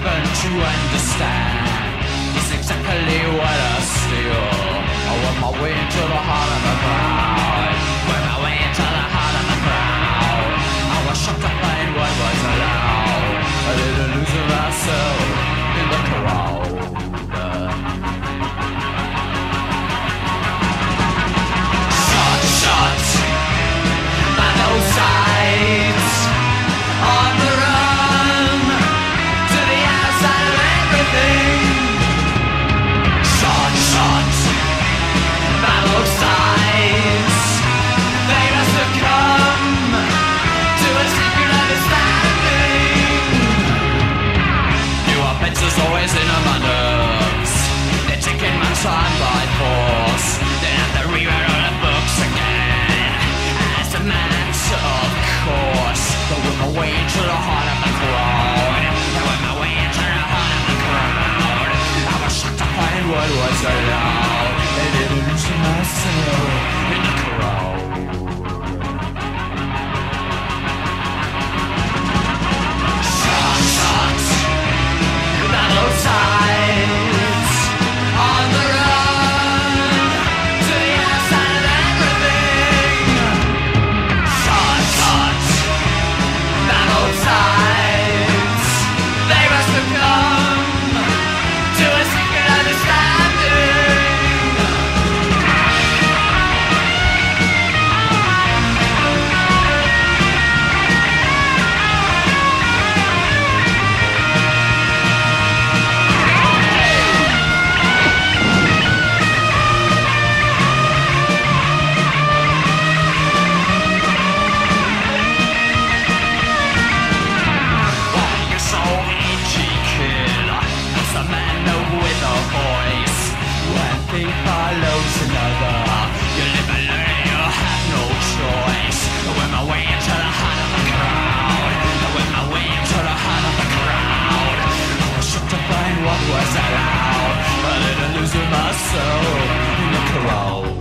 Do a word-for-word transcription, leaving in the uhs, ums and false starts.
learn to understand. It's exactly what I feel. I work my way into the heart of the crowd. Work my way into the heart of the crowd. I was shocked to find what was allowed. I didn't lose myself in the crowd. Shot, shot, by those sides, on the run, to the outside of everything. Shot, shot, by both sides, they must have come to a secret understanding. New offenses always in my nerves. They're taking my time by force. Then have to rewrite all the books again. As a matter of course, but with my way into the heart of the crowd. And with my way into the heart of the crowd, I was shocked to find what was allowed. And didn't lose myself in the crowd. Shot, shot, by both sides, on the run, to the outside of everything. Shot, shot, by both sides, they must have come to a secret understanding. Why you so edgy, kid? As a man with a voice. One thing follows another. You live and learn and you have no choice. I went my way into the heart of the crowd. I went my way into the heart of the crowd. I was shocked to find what was allowed. I didn't lose myself in the crowd.